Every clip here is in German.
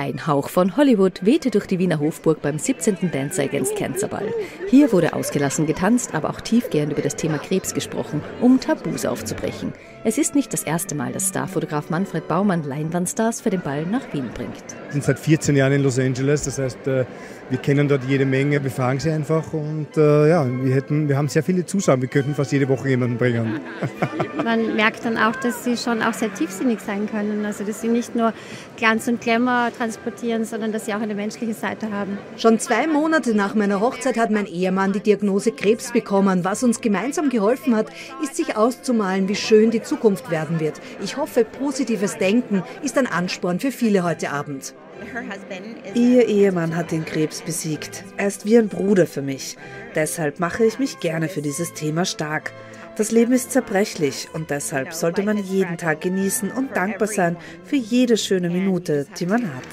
Ein Hauch von Hollywood wehte durch die Wiener Hofburg beim 17. Dancer Against Cancer Ball. Hier wurde ausgelassen getanzt, aber auch tiefgehend über das Thema Krebs gesprochen, um Tabus aufzubrechen. Es ist nicht das erste Mal, dass Starfotograf Manfred Baumann Leinwandstars für den Ball nach Wien bringt. Wir sind seit 14 Jahren in Los Angeles, das heißt, wir kennen dort jede Menge, wir fragen sie einfach und wir haben sehr viele Zuschauer, wir könnten fast jede Woche jemanden bringen. Man merkt dann auch, dass sie schon auch sehr tiefsinnig sein können, also dass sie nicht nur Glanz und Glamour transportieren, sondern dass sie auch eine menschliche Seite haben. Schon 2 Monate nach meiner Hochzeit hat mein Ehemann die Diagnose Krebs bekommen. Was uns gemeinsam geholfen hat, ist sich auszumalen, wie schön die Zukunft werden wird. Ich hoffe, positives Denken ist ein Ansporn für viele heute Abend. Ihr Ehemann hat den Krebs besiegt. Er ist wie ein Bruder für mich. Deshalb mache ich mich gerne für dieses Thema stark. Das Leben ist zerbrechlich und deshalb sollte man jeden Tag genießen und dankbar sein für jede schöne Minute, die man hat.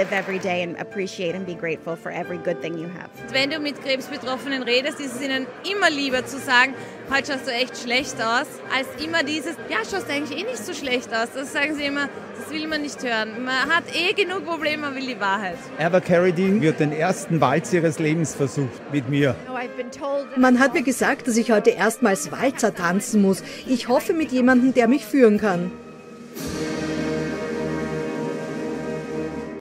Wenn du mit Krebsbetroffenen redest, ist es ihnen immer lieber zu sagen, heute schaust du echt schlecht aus, als immer dieses, ja, schaust du eigentlich eh nicht so schlecht aus. Das sagen sie immer, das will man nicht hören. Man hat eh genug Probleme, man will die Wahrheit. Ava Carradine wird den ersten Walzer ihres Lebens versucht mit mir. Man hat mir gesagt, dass ich heute erstmals Walzer tanzen muss. Ich hoffe mit jemandem, der mich führen kann.